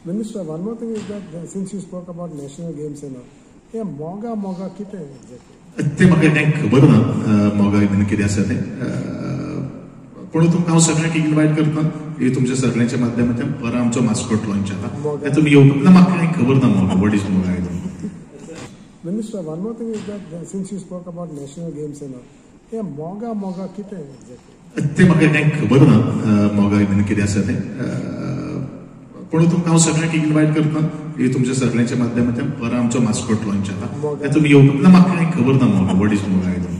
Minister, one more thing is that since you spoke about national games and all, yeah, MOGA किती आहे exactly? ते म्हाका कांय खबर ना मोगा बीन कितें आसा तें पण तुमकां हांव सगळ्यांक इन्वायट करता की तुमच्या सगळ्यांच्या माध्यमांतल्यान परत आमचो मास्कोट लॉन्च जाला तुमी येवपाक ना म्हाका कांय खबर ना मोगा व्हॉट इज मोगा Minister, one more thing is that since you spoke about national games and all, yeah, MOGA किती आहे exactly? ते म्हाका कांय खबर ना मोगा बीन कितें आसा तें पण तुमकां हांव सगळ्यांक इन्वायट करता की तुमच्या सगळ्यांच्या माध्यमांतल्यान परत आमचो मास्कोट लॉन्च जाला तुमी येवपाक ना म्हाका कांय खबर ना मोगा व्हॉट इज मोगा